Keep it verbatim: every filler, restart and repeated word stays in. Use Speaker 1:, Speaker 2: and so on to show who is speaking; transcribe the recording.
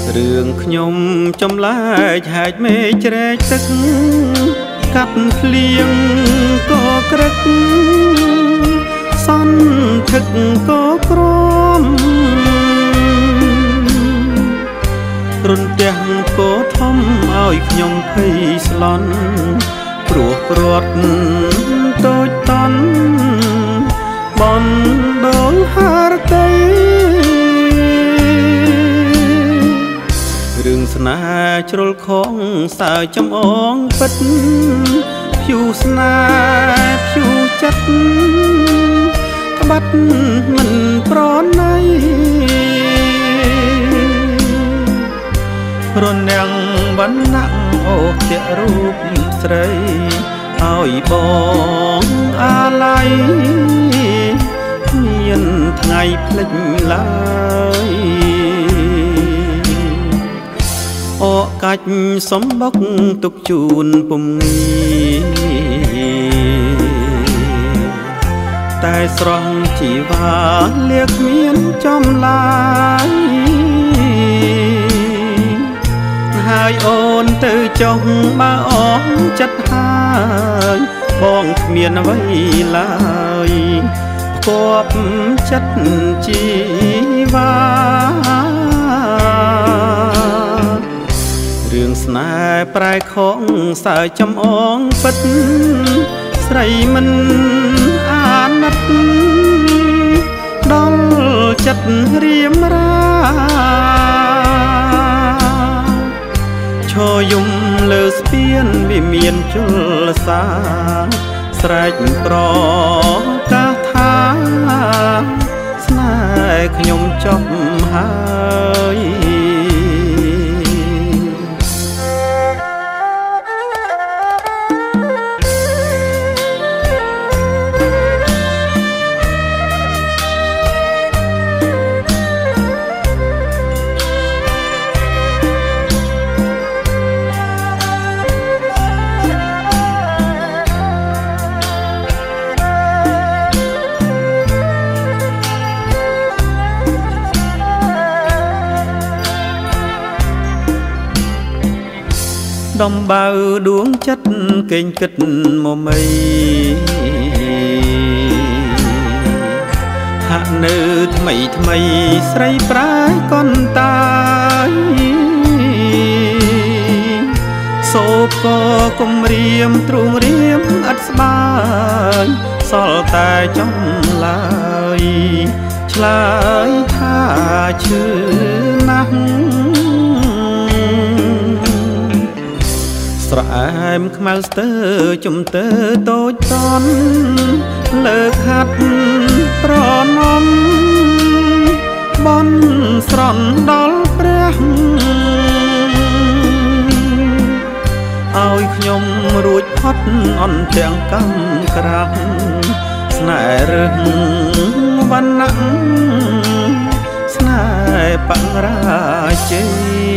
Speaker 1: រឿងខ្ញុំចម្លែកហែកមេឃជ្រែកទឹកកាត់ភ្លៀងក៏ក្រឹកសន់ថឹកក៏ក្រំរន្ទះក៏ធំឲ្យខ្ញុំភ័យស្លន់ព្រោះព្រាត់តូចតន់បនដងហារតីរឿងស្នេហ៍ជ្រុលខងសើចំអងពិតភួស្នេហ៍ភួចិត្តក្បត់មិនប្រណីរនាំងបណ្ណាក់អូសទាក់រូបស្រីឲ្យបងអាឡ័យមានថ្ងៃភ្លេចឡើយអកាច់សំបុកទុកជូនពុំងាតែស្រស់ជីវ៉ាលៀកមានចំឡាយហើយអូនទៅចុះបើអងចិត្តហើយបងគ្មានអ្វីឡើយផ្គប់ចិត្តជីវ៉ារឿងស្នេហ៍ប្រែខងសើចំអងពិតស្រីមិនអាណិតដល់ចិត្តរៀមរាឈរយំលើស្ពានវាមានជលសាស្រែកប្រកាសថាស្នេហ៍ខ្ញុំចប់ហើយដំបៅដួងចិត្តកេងគិតមកមៃហាក់នៅថ្មីថ្មីស្រីប្រាយកនតាយសូបក៏គំរាមទ្រូងរៀមអត់ស្បាយសល់តែចំឡើយឆ្លើយថាឈឺណាស់ស្រអែមខ្មៅស្ទើជំទើតូចតន់លើកហាត់ប្រណំបនស្រន់ដល់ព្រះឲ្យខ្ញុំរួចផុតអន់ទាំងកម្មក្រាស់ស្នេហ៍រឹងវណ្ណៈស្នេហ៍បង្រាជ័យ